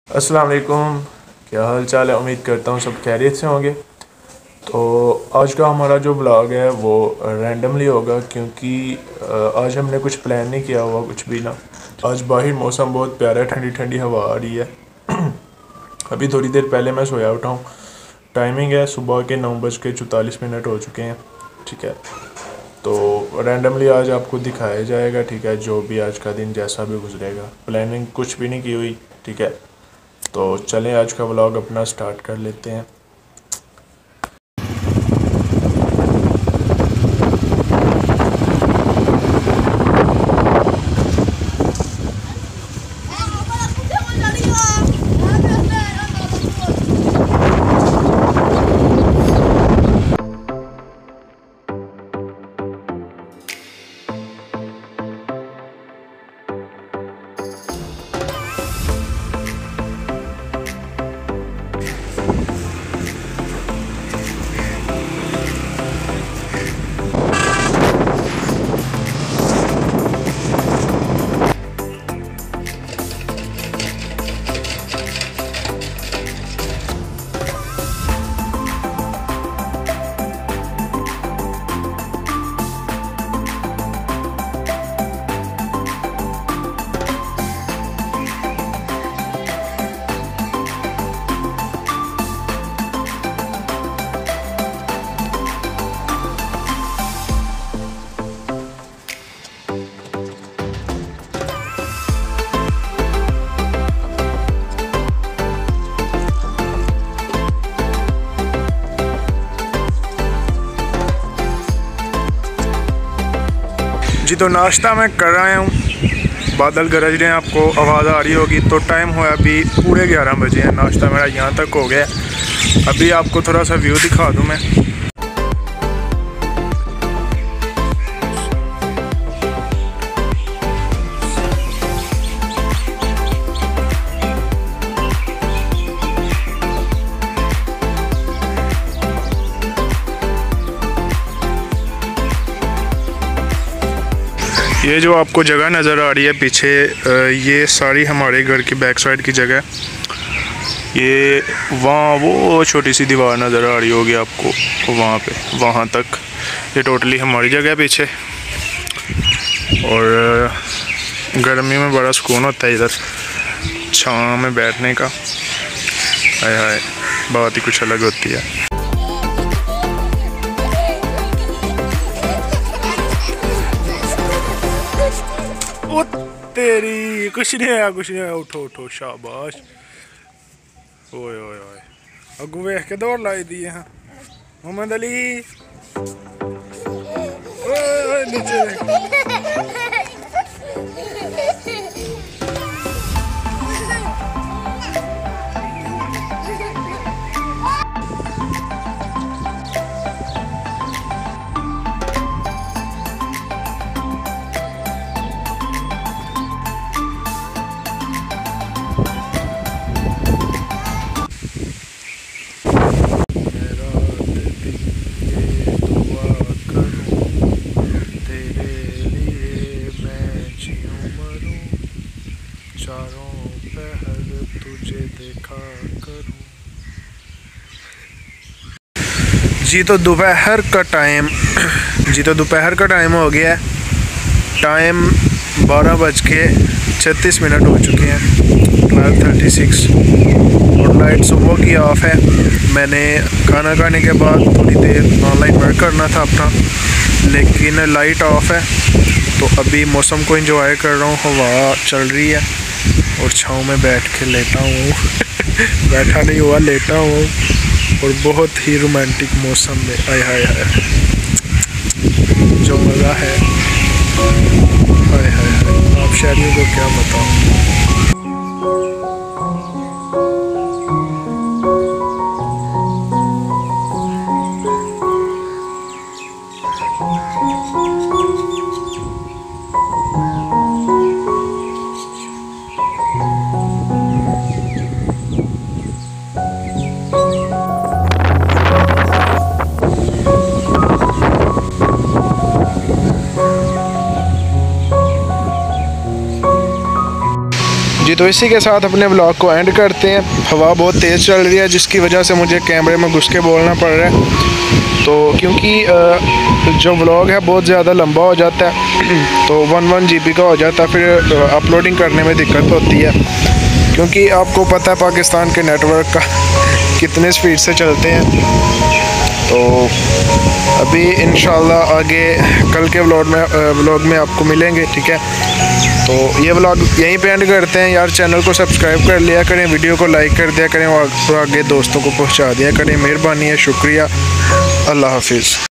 अस्सलाम वालेकुम। क्या हाल चाल है? उम्मीद करता हूँ सब खैरियत से होंगे। तो आज का हमारा जो ब्लॉग है वो रैंडमली होगा, क्योंकि आज हमने कुछ प्लान नहीं किया हुआ कुछ भी ना। आज बाहर मौसम बहुत प्यारा है, ठंडी ठंडी हवा आ रही है। अभी थोड़ी देर पहले मैं सोया उठा हूँ। टाइमिंग है सुबह के 9:44 हो चुके हैं। ठीक है, तो रैंडमली आज आपको दिखाया जाएगा। ठीक है, जो भी आज का दिन जैसा भी गुजरेगा, प्लानिंग कुछ भी नहीं की हुई। ठीक है, तो चलें आज का व्लॉग अपना स्टार्ट कर लेते हैं। जी, तो नाश्ता मैं कर रहा हूँ। बादल गरज रहे हैं, आपको आवाज़ आ रही होगी। तो टाइम हुआ अभी पूरे 11 बजे हैं। नाश्ता मेरा यहाँ तक हो गया। अभी आपको थोड़ा सा व्यू दिखा दूँ मैं। ये जो आपको जगह नज़र आ रही है पीछे, ये सारी हमारे घर की बैक साइड की जगह। ये वहाँ वो छोटी सी दीवार नज़र आ रही होगी आपको, वहाँ पे वहाँ तक ये टोटली हमारी जगह है पीछे। और गर्मी में बड़ा सुकून होता है इधर छाँव में बैठने का। हाय हाय, बात ही कुछ अलग होती है। तेरी कुछ नहीं आया, कुछ नहीं आया। उठो उठो, शाबाश। ओए ओए ओए, अगू वेख के दौड़ लाई दी है मोहम्मद अली। ओए नीचे जी। तो दोपहर का टाइम हो गया है। टाइम 12:36 हो चुके हैं, 12:36। और लाइट सुबह की ऑफ है। मैंने खाना खाने के बाद थोड़ी देर ऑनलाइन वर्क करना था अपना, लेकिन लाइट ऑफ है। तो अभी मौसम को एंजॉय कर रहा हूँ। हवा चल रही है और छाँव में बैठ के लेटा हूँ। बैठा नहीं हुआ, लेटा हूँ। और बहुत ही रोमांटिक मौसम में, आय हाय हाय, जो मज़ा है, हाय हाय हाय, आप शहरियों को क्या बताऊँ। तो इसी के साथ अपने व्लॉग को एंड करते हैं। हवा बहुत तेज़ चल रही है जिसकी वजह से मुझे कैमरे में घुस के बोलना पड़ रहा है। तो क्योंकि जो व्लॉग है बहुत ज़्यादा लंबा हो जाता है तो 1 GB का हो जाता है, फिर अपलोडिंग करने में दिक्कत होती है, क्योंकि आपको पता है पाकिस्तान के नेटवर्क का कितने स्पीड से चलते हैं। तो अभी इंशाल्लाह आगे कल के व्लॉग में आपको मिलेंगे, ठीक है। तो ये व्लॉग यहीं पे एंड करते हैं यार। चैनल को सब्सक्राइब कर लिया करें, वीडियो को लाइक कर दिया करें और आगे दोस्तों को पहुंचा दिया करें। मेहरबानी है, शुक्रिया, अल्लाह हाफिज़।